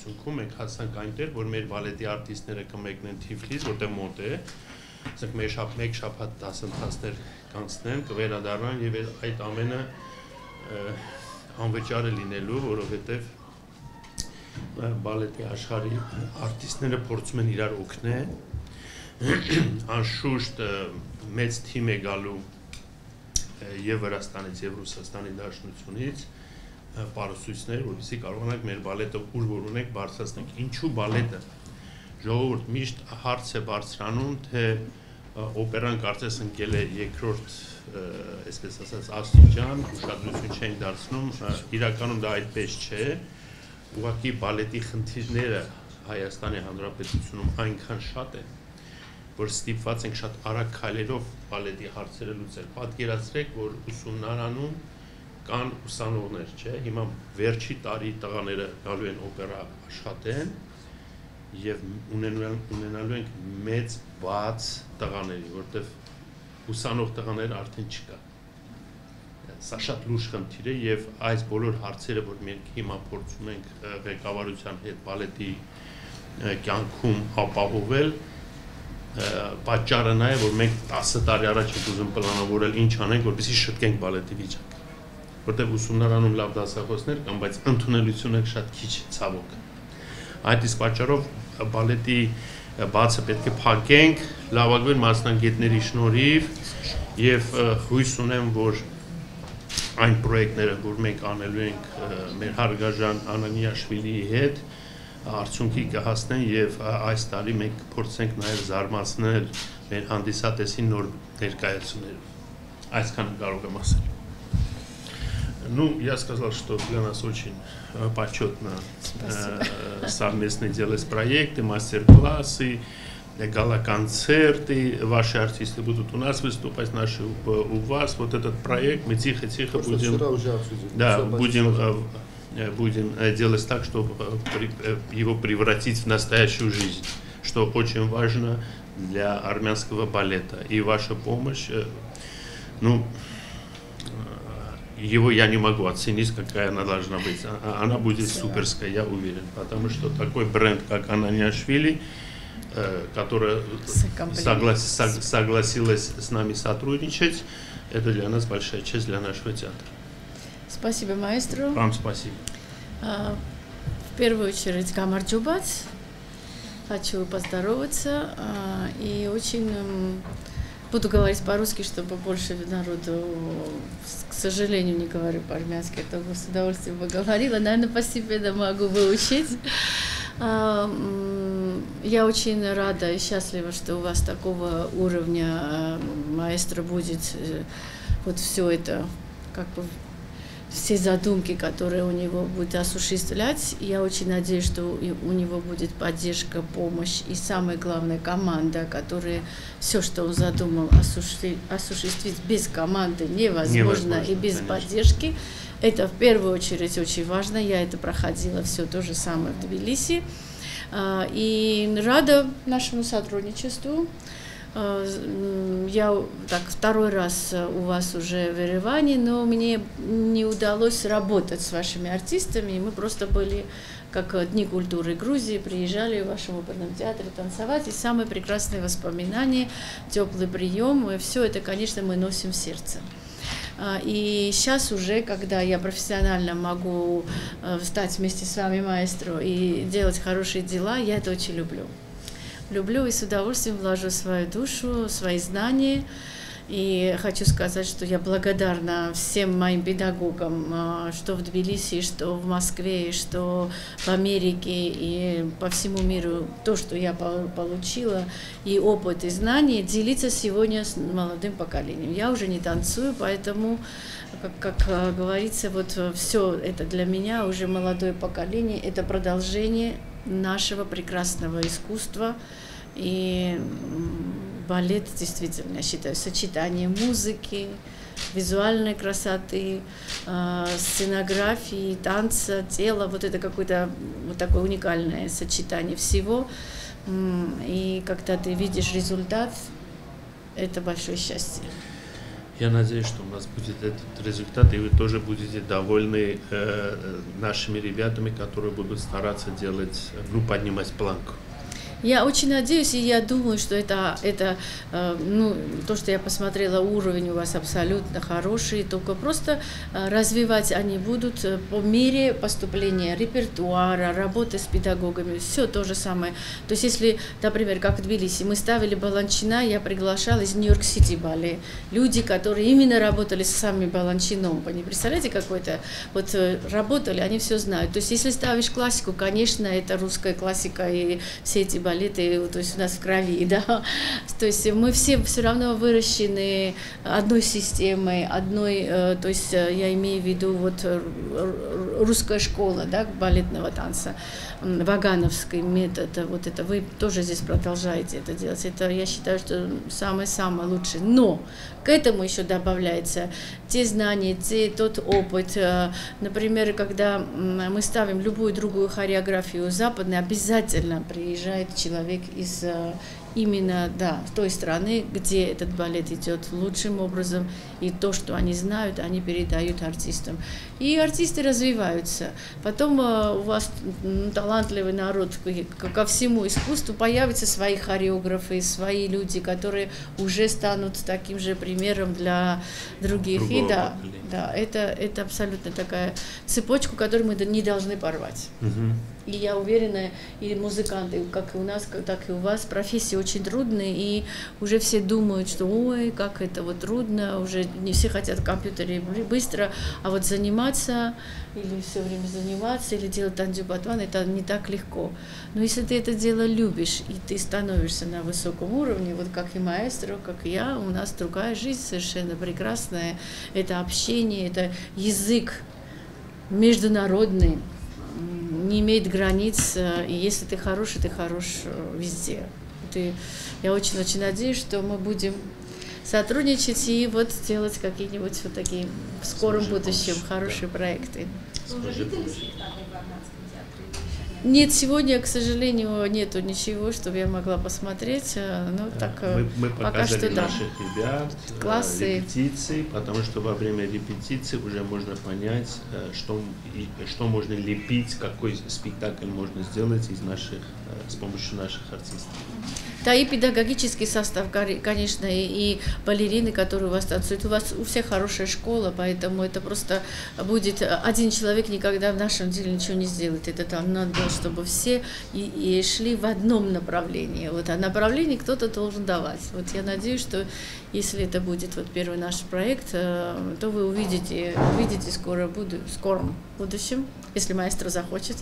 արդյունքում մենք հասանք այնտեղ, որ մեր բալետի արտիստները կմեկնեն Թիֆլիս, որտեղ մոտ է, ասենք մեկ շաբաթ դասընթացներ կանցնեն, կվերադառնան եւ այդ ամենը անվճար է լինելու, որովհետեւ բալետի աշխարհի արտիստները փորձում են իրար օգնել, անշուշտ մեծ թիմ է գալու եւ Վրաստանից եւ Ռուսաստանի Դաշնությունից պարուսույցներ, որովհետեւ կարողանանք մեր բալետը ուր որ ունենք բարձրացնենք։ Ինչու բալետը։ Ժողովուրդ միշտ հարց է բարձրանում, թե օպերան կարծես ընկել է երկրորդ, այսպես ասած, աստիճան, ուշադրություն չեն դարձնում, իրականում դա այդպես չէ։ Ուղղակի բալետի խնդիրները Հայաստանի Հանրապետությունում այնքան շատ են, որ ստիպված ենք շատ արագ քայլերով բալետի հարցերը լուծել։ Պատկերացրեք, որ ուսումնարանում կան ուսանողներ, չէ՞, հիմա վերջի տարի տղաները գալու են օպերա աշխատեն եւ ունենալու ենք մեծ բաց տղաների, որտեվ ուսանող տղաներ արդեն չկա։ Սա շատ լուրջ խնդիր է եւ այս բոլոր հարցերը, որ մենք հիմա փորձում ենք ղեկավարության հետ բալետի կյանքում ապահովել, պատճառը նա է, որ մենք 10 տարի առաջ ենք ուզում պլանավորել ինչ անենք, որպեսզի շտկենք բալետի վիճակը, որտեղ ուսումնարանում լավ դասախոսներ կան, բայց ընդունելությունը շատ քիչ ցավոք։ Այդ իսկ պատճառով բալետի բացը պետք է փակենք լավագույն մասնագետների շնորհիվ եւ հույս ունեմ, որ այն պրոյեկտները, որ մենք անելու ենք մեր հարգարժան Անանիաշվիլիի հետ, արդյունքի կհասնեն եւ այս տարի մենք կփորձենք նաեւ զարմացնել մեր հանդիսատեսին нոր ներկայացումներով։ Այսքանը կարող եմ ասել։ Ну, я сказал, что для нас очень почетно совместно делать проекты, мастер-классы, гала-концерты, ваши артисты будут у нас выступать, наши у вас. Вот этот проект мы тихо-тихо будем, да, будем делать так, чтобы его превратить в настоящую жизнь, что очень важно для армянского балета. И ваша помощь, ну, его я не могу оценить, какая она должна быть. Она будет суперская, я уверен, потому что такой бренд, как Ананиашвили, которая согласилась с нами сотрудничать, это для нас большая честь, для нашего театра. Спасибо, маэстро. Вам спасибо. В первую очередь, Камарджубац. Хочу поздороваться и очень буду говорить по-русски, чтобы больше народу, к сожалению, не говорю по-армянски, это бы с удовольствием бы говорила. Наверное, постепенно могу выучить. Я очень рада и счастлива, что у вас такого уровня маэстро будет вот все это, как бы все задумки, которые у него будет осуществлять. Я очень надеюсь, что у него будет поддержка, помощь и, самое главное, команда, которая все, что он задумал, осуществить без команды невозможно и без поддержки. Это в первую очередь очень важно. Я это проходила все то же самое в Тбилиси. И рада нашему сотрудничеству. Я так второй раз у вас уже в Ереване, но мне не удалось работать с вашими артистами. Мы просто были как Дни культуры Грузии, приезжали в вашем оперном театре танцевать. И самые прекрасные воспоминания, теплый прием, и все это, конечно, мы носим в сердце. И сейчас уже, когда я профессионально могу встать вместе с вами, маэстро, и делать хорошие дела, я это очень люблю. Люблю и с удовольствием вложу свою душу, свои знания. И хочу сказать, что я благодарна всем моим педагогам, что в Тбилиси, что в Москве, что в Америке и по всему миру. То, что я получила, и опыт, и знания, делиться сегодня с молодым поколением. Я уже не танцую, поэтому, как говорится, вот все это для меня уже молодое поколение. Это продолжение нашего прекрасного искусства. И балет, действительно, я считаю, сочетание музыки, визуальной красоты, сценографии, танца, тела, вот это какое-то вот такое уникальное сочетание всего. И когда ты видишь результат, это большое счастье. Я надеюсь, что у нас будет этот результат, и вы тоже будете довольны нашими ребятами, которые будут стараться делать, поднимать планку. Я очень надеюсь, и я думаю, что это то, что я посмотрела, уровень у вас абсолютно хороший, только просто развивать они будут по мере поступления репертуара, работы с педагогами, все то же самое. То есть, если, например, как в Тбилиси, мы ставили Баланчина, я приглашала из Нью-Йорк-Сити балет. Люди, которые именно работали с самим Баланчином, вы не представляете, какой-то, вот работали, они все знают. То есть, если ставишь классику, конечно, это русская классика, и все эти балеты, то есть у нас в крови, да, то есть мы все равно выращены одной системой, то есть я имею в виду вот русская школа, да, балетного танца, вагановский метод, вот это вы тоже здесь продолжаете это делать, это я считаю, что самое-самое лучшее, но к этому еще добавляется те знания, тот опыт, например, когда мы ставим любую другую хореографию западную, обязательно приезжает человек из именно, да, той страны, где этот балет идет лучшим образом, и то, что они знают, они передают артистам. И артисты развиваются. Потом у вас талантливый народ ко всему искусству, появятся свои хореографы, свои люди, которые уже станут таким же примером для других. И да, это абсолютно такая цепочку, которую мы не должны порвать. И я уверена, и музыканты, как и у нас, так и у вас, профессии очень трудные, и уже все думают, что ой, как это вот трудно, уже не все хотят в компьютере быстро, а вот заниматься, или все время заниматься, или делать тандю-батван, это не так легко. Но если ты это дело любишь, и ты становишься на высоком уровне, вот как и маэстро, как и я, у нас другая жизнь совершенно прекрасная, это общение, это язык международный, не имеет границ, и если ты хорош везде. Я очень-очень надеюсь, что мы будем сотрудничать и вот делать какие-нибудь вот такие в скором будущем хорошие проекты. Вы уже видели спектакль в Армянском театре? Нет, сегодня, к сожалению, нету ничего, чтобы я могла посмотреть. Ну, так, мы пока что да. наших ребят, классы, репетиции, потому что во время репетиции уже можно понять, что можно лепить, какой спектакль можно сделать с помощью наших артистов. Да, и педагогический состав, конечно, и балерины, которые у вас танцуют. У вас у всех хорошая школа, поэтому это просто будет... Один человек никогда в нашем деле ничего не сделает. Это там надо, чтобы все и шли в одном направлении. Вот, а направление кто-то должен давать. Вот я надеюсь, что если это будет вот первый наш проект, то вы увидите в скором будущем, если маэстро захочет,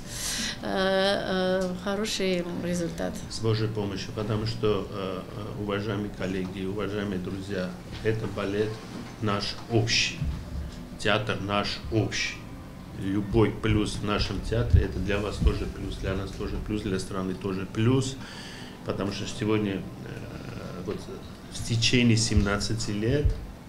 хороший результат. С Божьей помощью, потому что, уважаемые коллеги, уважаемые друзья, это балет наш общий, театр наш общий. Любой плюс в нашем театре, это для вас тоже плюс, для нас тоже плюс, для страны тоже плюс, потому что сегодня, вот, в течение 17 лет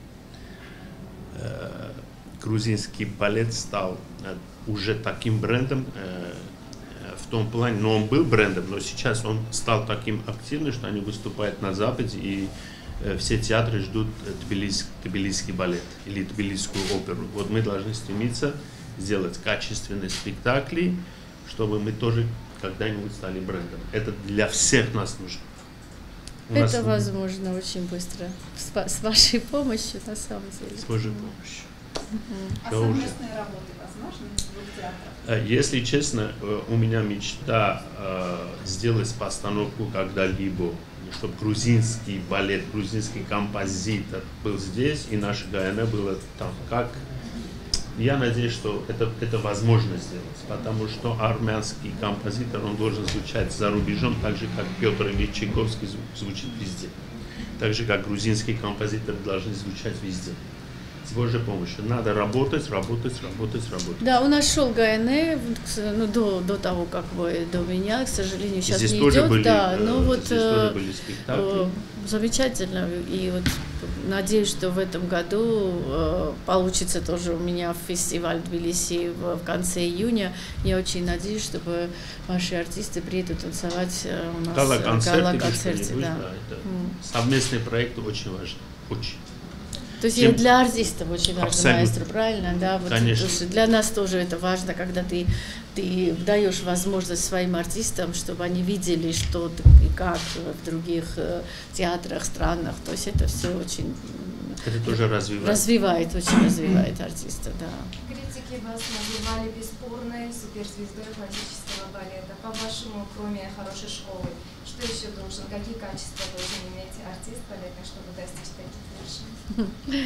грузинский балет стал уже таким брендом, в том плане, но он был брендом, но сейчас он стал таким активным, что они выступают на Западе, и все театры ждут тбилисский балет или тбилисскую оперу. Вот мы должны стремиться сделать качественные спектакли, чтобы мы тоже когда-нибудь стали брендом. Это для всех нас нужно. Это возможно очень быстро, с вашей помощью, на самом деле. С Божьей помощью. А совместные работы возможны в двух театрах? Если честно, у меня мечта сделать постановку когда-либо, чтобы грузинский балет, грузинский композитор был здесь, и наша Гаяна была там. Я надеюсь, что это возможно сделать, потому что армянский композитор, он должен звучать за рубежом, так же, как Петр Ильич Чайковский звучит везде. Так же, как грузинские композиторы должны звучать везде. С Божьей помощью. Надо работать. Да, у нас шел ГНЭ, до того, как вы, до меня, к сожалению, сейчас здесь не тоже идет. Были, да, но вот тоже были спектакли. Замечательно. И вот надеюсь, что в этом году получится тоже у меня фестиваль в Тбилиси в конце июня. Я очень надеюсь, чтобы ваши артисты приедут танцевать у нас в гала-концерте. Да. Совместный проект очень важен. Очень. То есть для артистов очень важно маэстро, правильно? Да, вот, конечно. Для нас тоже это важно, когда ты даешь возможность своим артистам, чтобы они видели, что и как в других театрах, странах. То есть это все очень... Это тоже развивает. Очень развивает артиста, да. Критики вас называли бесспорной суперзвездой классического балета. По-вашему, кроме хорошей школы, что еще должен, какие качества должен иметь артист балетный, чтобы достичь таких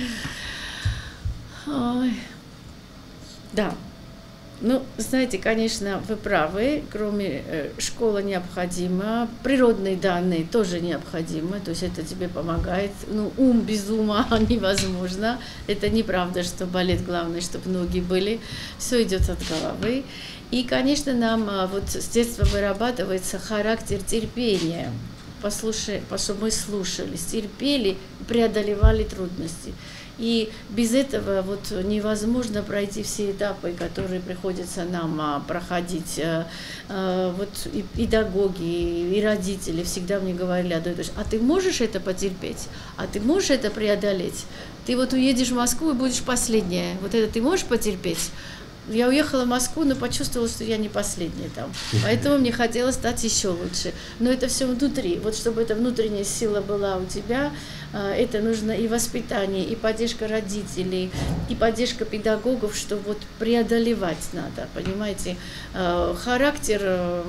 вершин? Да. Ну, знаете, конечно, вы правы, кроме школы необходимо, природные данные тоже необходимы, то есть это тебе помогает, ну, ум без ума невозможно, это неправда, что балет главное, чтобы ноги были, все идет от головы, и, конечно, нам вот с детства вырабатывается характер терпения, чтобы мы слушались, терпели, преодолевали трудности. И без этого вот невозможно пройти все этапы, которые приходится нам проходить. Вот и педагоги, и родители всегда мне говорили одно и то же: а ты можешь это потерпеть? А ты можешь это преодолеть? Ты вот уедешь в Москву и будешь последняя. Вот это ты можешь потерпеть? Я уехала в Москву, но почувствовала, что я не последняя там. Поэтому мне хотелось стать еще лучше. Но это все внутри. Вот чтобы эта внутренняя сила была у тебя, это нужно и воспитание, и поддержка родителей, и поддержка педагогов, что вот преодолевать надо, понимаете. Характер,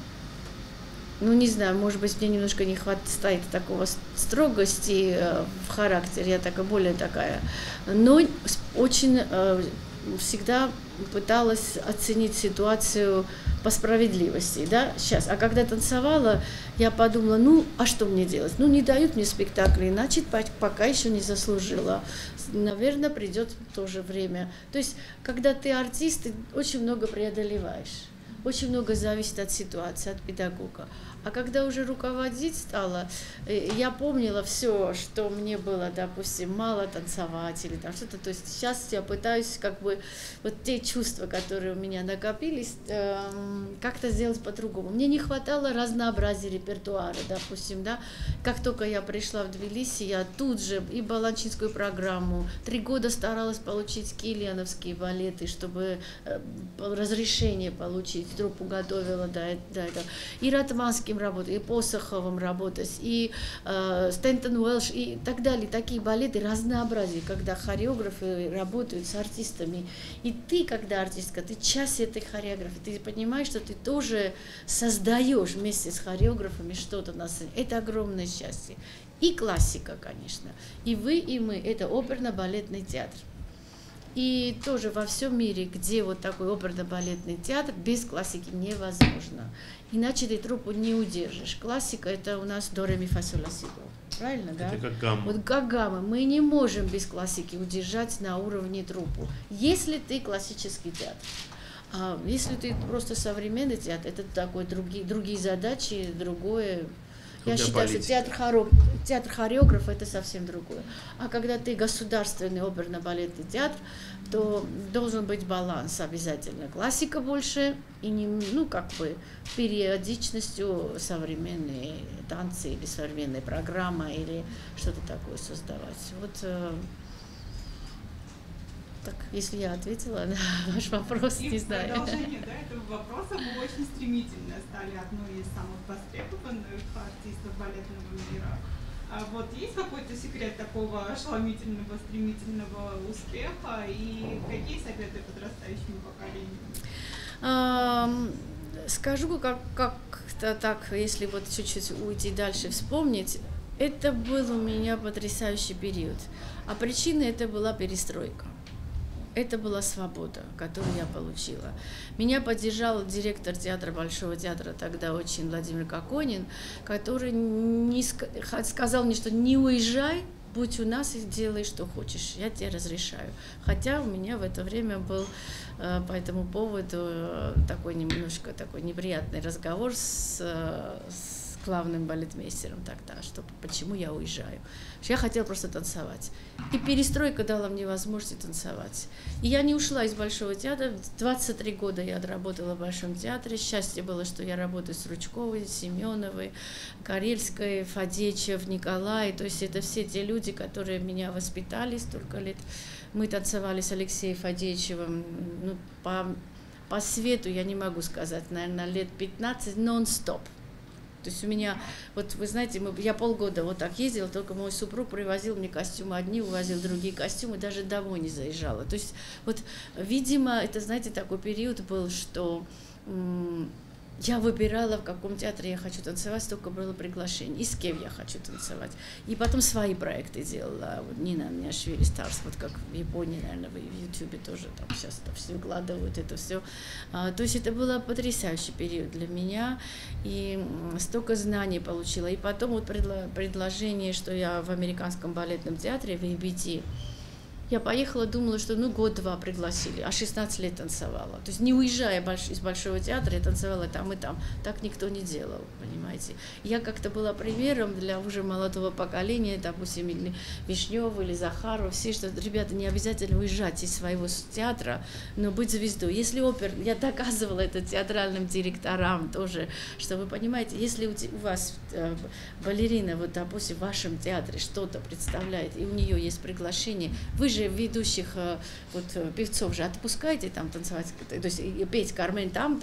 ну не знаю, может быть, мне немножко не хватает такого строгости в характере, я такая более такая, но очень всегда пыталась оценить ситуацию по справедливости, да, сейчас. А когда танцевала, я подумала, ну, а что мне делать? Ну, не дают мне спектакли, значит, пока еще не заслужила. Наверное, придет тоже время. То есть, когда ты артист, ты очень много преодолеваешь. Очень много зависит от ситуации, от педагога. А когда уже руководить стала, я помнила все, что мне было, допустим, мало танцевать или там что-то. То есть сейчас я пытаюсь как бы вот те чувства, которые у меня накопились, как-то сделать по-другому. Мне не хватало разнообразия репертуара, допустим, да. Как только я пришла в Тбилиси, я тут же и баланчинскую программу, 3 года старалась получить кильяновские балеты, чтобы разрешение получить, труппу готовила до этого. И ратманским работать, и Посоховым работать, и Стентон Уэлш, и так далее. Такие балеты, разнообразие, когда хореографы работают с артистами. И ты, когда артистка, ты часть этой хореографии, ты понимаешь, что ты тоже создаешь вместе с хореографами что-то на сцене. Это огромное счастье. И классика, конечно. И вы, и мы. Это оперно-балетный театр. И тоже во всем мире, где вот такой оперно-балетный театр, без классики невозможно. Иначе ты труппу не удержишь. Классика — это у нас до, ре, ми, фа, соль, ля, си, до. Правильно, да? Это как гамма. Вот как гамма. Мы не можем без классики удержать на уровне труппу. Если ты классический театр. А если ты просто современный театр, это такой другие задачи, другое. Я считаю, что театр хореографа — это совсем другое. А когда ты государственный оперно-балетный театр, то должен быть баланс обязательно. Классика больше и не, ну, как бы периодичностью современные танцы или современная программа или что-то такое создавать. Вот так, если я ответила на ваш вопрос, и не знаю. В продолжение этого вопроса вы очень стремительно стали одной из самых востребованных артистов балетного мира. А вот есть какой-то секрет такого ошеломительного, стремительного успеха, и какие советы подрастающему поколению? Скажу как-то так, если вот чуть-чуть уйти дальше, вспомнить, это был у меня потрясающий период. А причина это была перестройка. Это была свобода, которую я получила. Меня поддержал директор театра, Большого театра тогда очень Владимир Коконин, который сказал мне, что не уезжай, будь у нас и делай, что хочешь, я тебе разрешаю. Хотя у меня в это время был по этому поводу такой немножко такой неприятный разговор с главным балетмейстером тогда, что почему я уезжаю. Я хотела просто танцевать. И перестройка дала мне возможность танцевать. И я не ушла из Большого театра. 23 года я отработала в Большом театре. Счастье было, что я работаю с Ручковой, Семеновой, Карельской, Фадеичев, Николай. То есть это все те люди, которые меня воспитали столько лет. Мы танцевали с Алексеем Фадеичевым, ну, по свету, я не могу сказать, наверное, лет 15 нон-стоп. То есть у меня, вот вы знаете, я полгода вот так ездила, только мой супруг привозил мне костюмы одни, увозил другие костюмы, даже домой не заезжала. То есть вот, видимо, это, знаете, такой период был, что я выбирала, в каком театре я хочу танцевать, столько было приглашений, и с кем я хочу танцевать. И потом свои проекты делала. Вот Нина Миашвили Старс, вот как в Японии, наверное, в Ютубе тоже там сейчас там все выкладывают это все. То есть это был потрясающий период для меня, и столько знаний получила. И потом вот предложение, что я в Американском балетном театре, в ABT, я поехала, думала, что ну год-два пригласили, а 16 лет танцевала. То есть не уезжая из Большого театра, я танцевала там и там. Так никто не делал, понимаете. Я как-то была примером для уже молодого поколения, допустим, или Вишнёва, или Захарова, все, что, ребята, не обязательно уезжать из своего театра, но быть звездой. Если я доказывала это театральным директорам тоже, что вы понимаете, если у вас балерина, вот, допустим, в вашем театре что-то представляет, и у нее есть приглашение, вы же ведущих вот, певцов же отпускаете там танцевать, то есть петь Кармен там,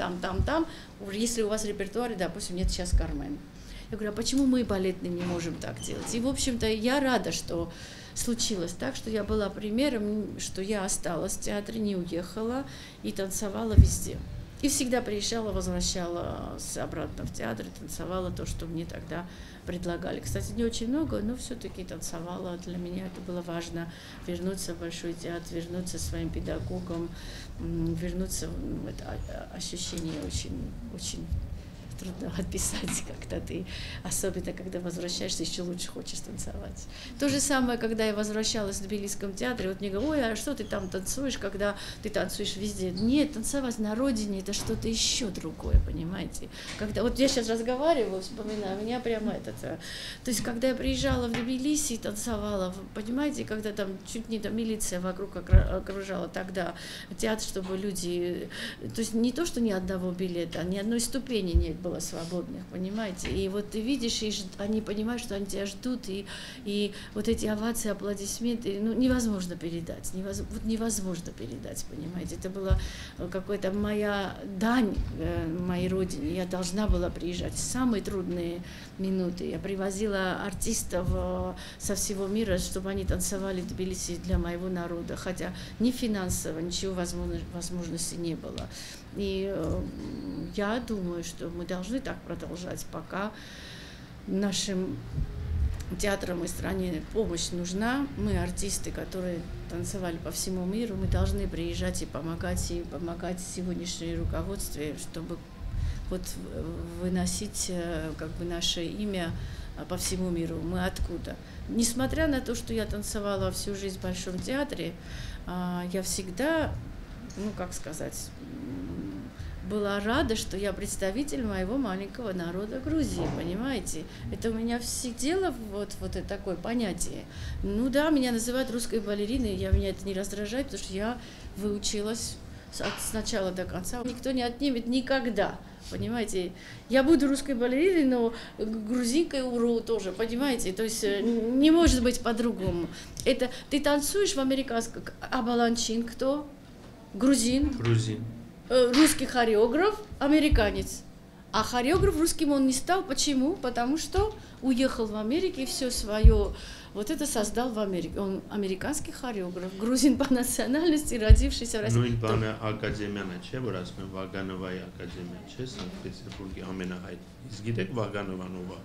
если у вас в репертуаре, допустим, нет сейчас Кармен. Я говорю, а почему мы балетные не можем так делать? И, в общем-то, я рада, что случилось так, что я была примером, что я осталась в театре, не уехала и танцевала везде. И всегда приезжала, возвращалась обратно в театр, танцевала то, что мне тогда предлагали. Кстати, не очень много, но все-таки танцевала. Для меня это было важно. Вернуться в Большой театр, вернуться своим педагогам, вернуться в это ощущение очень трудно описать, когда ты, особенно когда возвращаешься, еще лучше хочешь танцевать. То же самое, когда я возвращалась в Тбилисском театре, вот мне говорят, ой, а что ты там танцуешь, когда ты танцуешь везде? Нет, танцевать на родине это что-то еще другое, понимаете? Когда, вот я сейчас разговариваю, вспоминаю, меня прямо то есть, когда я приезжала в Тбилиси и танцевала, понимаете, когда там чуть не там милиция вокруг окружала тогда театр, чтобы люди, то есть не то, что ни одного билета, ни одной ступени не было свободных, понимаете, и вот ты видишь, и они понимают, что они тебя ждут, и вот эти овации, аплодисменты, ну, невозможно передать, невозможно передать, понимаете, это была какая-то моя дань моей родине, я должна была приезжать в самые трудные минуты, я привозила артистов со всего мира, чтобы они танцевали в Тбилиси для моего народа, хотя ни финансово, ничего возможности не было. И я думаю, что мы должны так продолжать, пока нашим театрам и стране помощь нужна. Мы, артисты, которые танцевали по всему миру, мы должны приезжать и помогать сегодняшней руководстве, чтобы вот выносить как бы наше имя по всему миру. Мы откуда? Несмотря на то, что я танцевала всю жизнь в Большом театре, я всегда, ну как сказать, была рада, что я представитель моего маленького народа Грузии, понимаете? Это у меня сидело вот это такое понятие. Ну да, меня называют русской балериной, меня это не раздражает, потому что я выучилась с начала до конца. Никто не отнимет никогда, понимаете? Я буду русской балериной, но грузинкой уру тоже, понимаете? То есть не может быть по-другому. Это ты танцуешь в американском, а баланчин кто? Грузин. Русский хореограф, американец. А хореограф русским он не стал. Почему? Потому что уехал в Америку и все свое вот это создал в Америке. Он американский хореограф, грузин по национальности, родившийся в России. Ну, инбана академияна, че, раз мы Вагановая академия, че, Санкт-Петербурге, Аменахайт. Изгидек Ваганованова.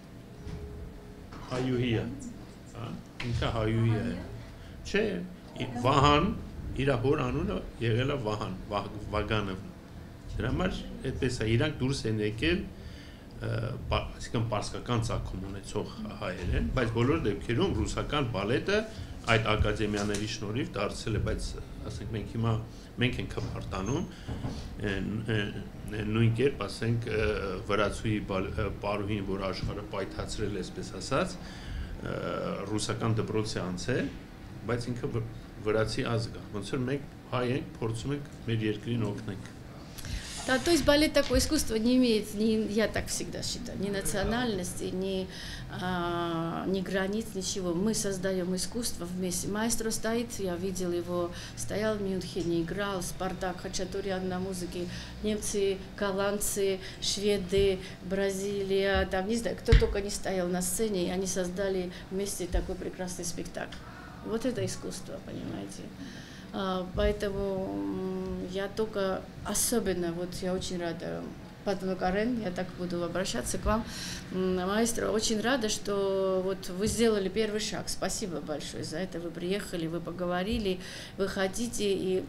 Хаюия. Инка Хаюия. Че, Вахан. Իրա հոր անունը եղել է Վագանովն։ Դրա համար այդպես է իրանք դուրս են եկել, այսինքն պարսկական ծագում ունեցող հայեր են, բայց բոլոր դեպքերում ռուսական բալետը այդ ակադեմիաների շնորհիվ դարձել է, բայց ասենք մենք ենք քվարտանում նույն կերպ ասենք վրացուի պարուհին, որ աշխարհը պայթացրել է, այսպես ասած, ռուսական դպրոցի անցել, բայց ինքը վրացի ազգ է, ոնց որ մենք հայ ենք, փորձում ենք մեր երկրին օգնենք։ Да, то есть балет такое искусство не имеет, я так всегда считаю, ни национальности, ни границ, ничего. Мы создаем искусство вместе. Маэстро стоит, я видел его, стоял в Мюнхене, играл, Спартак, Хачатурян на музыке, немцы, голландцы, шведы, Бразилия, там, не знаю, кто только не стоял на сцене, и они создали вместе такой прекрасный спектакль. Вот это искусство, понимаете. Поэтому я только особенно, вот я очень рада, Патна Карен, я так буду обращаться к вам, маэстро, очень рада, что вот вы сделали первый шаг. Спасибо большое за это. Вы приехали, вы поговорили, вы хотите. И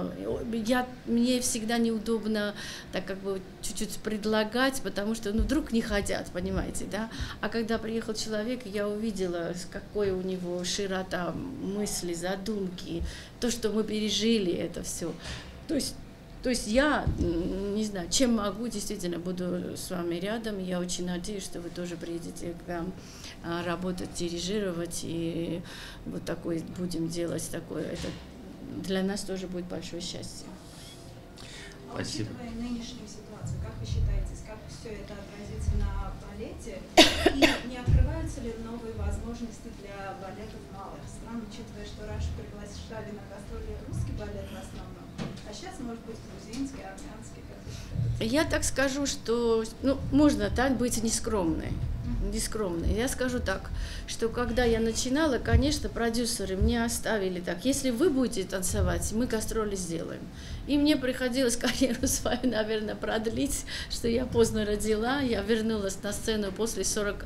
мне всегда неудобно так как бы чуть-чуть предлагать, потому что вдруг не хотят, понимаете, да? А когда приехал человек, я увидела, какой у него широта мысли, задумки, то, что мы пережили, это все. То есть я, не знаю, чем могу, действительно буду с вами рядом. Я очень надеюсь, что вы тоже приедете к нам работать, дирижировать. И вот такой будем делать такое. Это для нас тоже будет большое счастье. Спасибо. Учитывая нынешнюю ситуацию, как вы считаете, как все это отразится на балете? И не открываются ли новые возможности для балетов малых стран, учитывая, что раньше приглашали на гастроли русский балет в основном? А сейчас, может быть, грузинский, армянский, как вы считаете? Я так скажу, что можно так быть нескромной. Я скажу так, что когда я начинала, конечно, продюсеры мне оставили так: если вы будете танцевать, мы гастроли сделаем. И мне приходилось карьеру свою, наверное, продлить, что я поздно родила, я вернулась на сцену после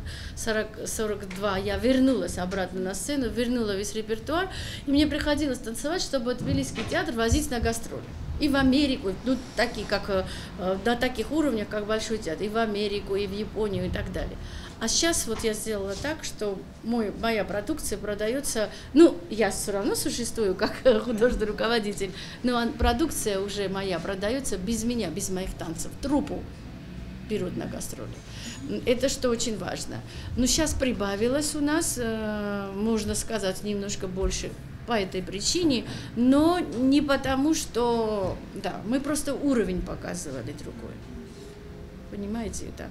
42, я вернулась обратно на сцену, вернула весь репертуар, и мне приходилось танцевать, чтобы Тбилисский театр возить на гастроли. И в Америку, такие, как, на таких уровнях, как Большой театр, и в Америку, и в Японию, и так далее. А сейчас вот я сделала так, что моя продукция продается, я все равно существую как художественный руководитель, но продукция уже моя продается без меня, без моих танцев. Труппу берут на гастроли. Это что очень важно. Но сейчас прибавилось у нас, можно сказать, немножко больше по этой причине, но не потому, что, да, мы просто уровень показывали другой. Понимаете это?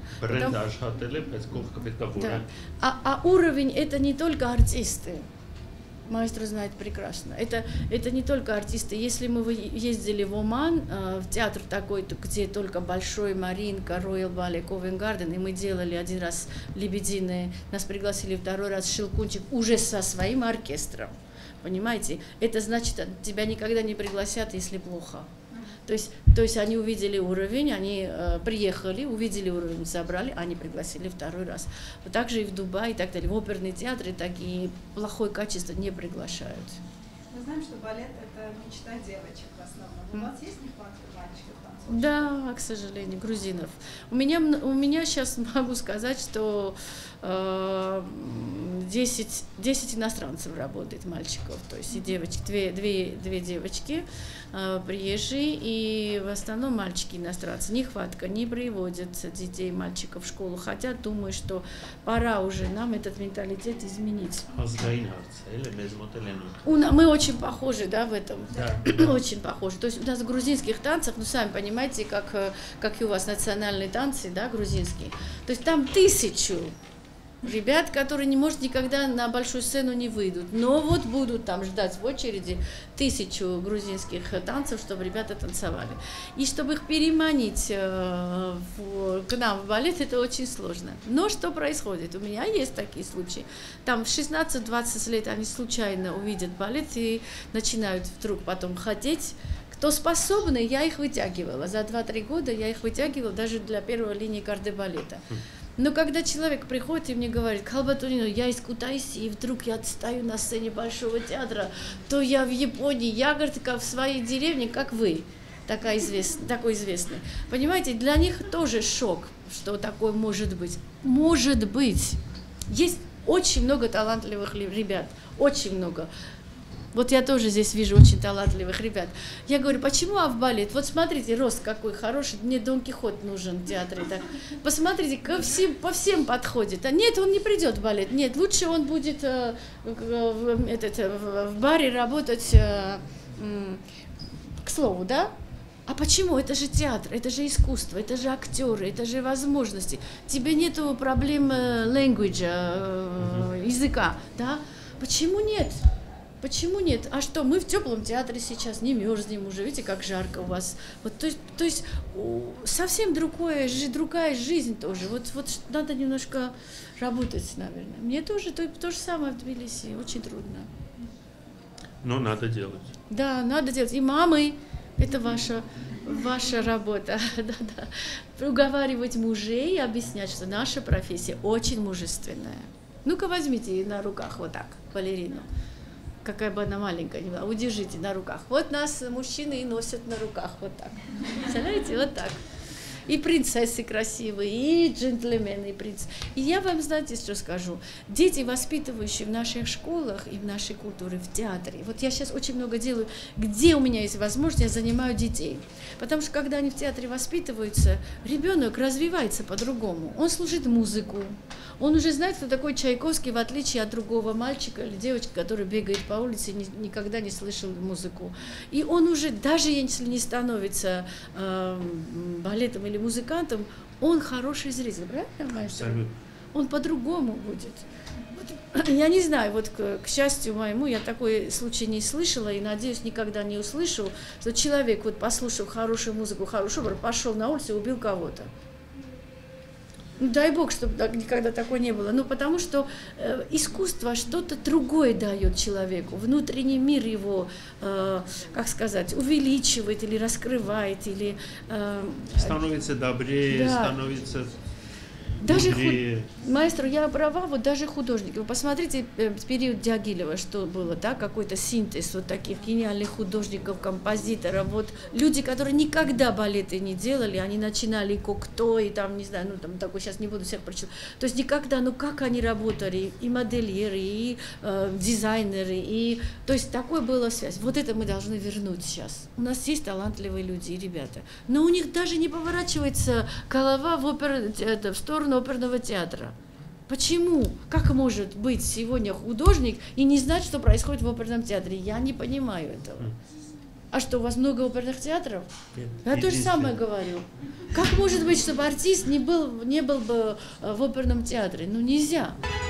Да. А уровень это не только артисты. Маэстро знает прекрасно. Это не только артисты. Если мы ездили в Оман, в театр такой, где только Большой, Маринка, Роял Балет, Ковент Гарден, и мы делали один раз «Лебединое», нас пригласили второй раз «Щелкунчик» уже со своим оркестром. Понимаете? Это значит, тебя никогда не пригласят, если плохо. То есть они увидели уровень, они приехали, увидели уровень, забрали, они пригласили второй раз. Вот так же и в Дубае и так далее. В оперные театры такие плохое качество не приглашают. Мы знаем, что балет – это мечта девочек в основном. У вас есть нехватка мальчиков танцоров? Да, к сожалению, грузинов. У меня сейчас могу сказать, что 10 иностранцев работает, мальчиков, то есть и девочки, две девочки приезжие, и в основном мальчики иностранцы. Нехватка, не приводят детей, мальчиков в школу, хотя думаю, что пора уже нам этот менталитет изменить. Мы очень похожи, да, в этом, да. Очень похожи. То есть у нас в грузинских танцах, сами понимаете, как и у вас национальные танцы, да, грузинские, то есть там 1000 ребят, которые никогда на большую сцену не выйдут, но вот будут там ждать в очереди 1000 грузинских танцев, чтобы ребята танцевали. И чтобы их переманить к нам в балет, это очень сложно. Но что происходит? У меня есть такие случаи. Там в 16-20 лет они случайно увидят балет и начинают вдруг потом хотеть. Кто способны, я их вытягивала. За 2-3 года я их вытягивала даже для первой линии кардебалета. Но когда человек приходит и мне говорит: Калбатунино, я из Кутайси, и вдруг я стою на сцене Большого театра, то я в Японии, я, говорит, как в своей деревне, как вы, такой известный. Понимаете, для них тоже шок, что такое может быть. Может быть. Есть очень много талантливых ребят, очень много. Вот я тоже здесь вижу очень талантливых ребят. Я говорю, почему в балет? Вот смотрите, рост какой хороший, мне Дон Кихот нужен в театре. Так. Посмотрите, по всем подходит. А нет, он не придет в балет. Нет, лучше он будет в баре работать, к слову, да? А почему? Это же театр, это же искусство, это же актеры, это же возможности. Тебе нету проблем language, языка, да? Почему нет? Почему нет? А что, мы в теплом театре сейчас, не мерзнем уже, видите, как жарко у вас. Вот, то есть совсем другая жизнь тоже. Вот надо немножко работать, наверное. Мне тоже то же самое в Тбилиси, очень трудно. Но надо делать. Да, надо делать. И мамы, это ваша работа. Да. Уговаривать мужей и объяснять, что наша профессия очень мужественная. Ну-ка возьмите на руках вот так балерину. Какая бы она маленькая ни была, удержите на руках. Вот нас мужчины и носят на руках вот так. Представляете, вот так. И принцессы красивые, и джентльмены, и принц. И я вам, знаете, что скажу? Дети, воспитывающие в наших школах и в нашей культуре, в театре. Вот я сейчас очень много делаю, где у меня есть возможность, я занимаю детей. Потому что, когда они в театре воспитываются, ребенок развивается по-другому. Он слушает музыку. Он уже знает, кто такой Чайковский, в отличие от другого мальчика или девочки, который бегает по улице и никогда не слышал музыку. И он уже, даже если не становится балетом или музыкантом, он хороший зритель, правильно, мастер? Он по-другому будет. Вот, я не знаю, вот к счастью моему, я такой случай не слышала и, надеюсь, никогда не услышу, что человек, вот послушав хорошую музыку, хороший образ, пошел на улицу и убил кого-то. Ну, дай Бог, чтобы никогда такого не было. Ну, потому что искусство что-то другое дает человеку. Внутренний мир его, как сказать, увеличивает или раскрывает, или... становится добрее, да. Становится... Даже маэстро, я права, вот даже художники. Вы посмотрите период Дягилева, что было, да, какой-то синтез вот таких гениальных художников, композиторов. Вот люди, которые никогда балеты не делали, они начинали Кокто и там, не знаю, ну там такой, сейчас не буду всех прочитать. То есть никогда, ну как они работали, и модельеры, и дизайнеры, и... То есть такой была связь. Вот это мы должны вернуть сейчас. У нас есть талантливые люди и ребята. Но у них даже не поворачивается голова в сторону оперного театра. Почему? Как может быть сегодня художник и не знать, что происходит в оперном театре? Я не понимаю этого. А что, у вас много оперных театров? Нет, я то же самое говорю. Как может быть, чтобы артист не был бы в оперном театре? Ну, нельзя.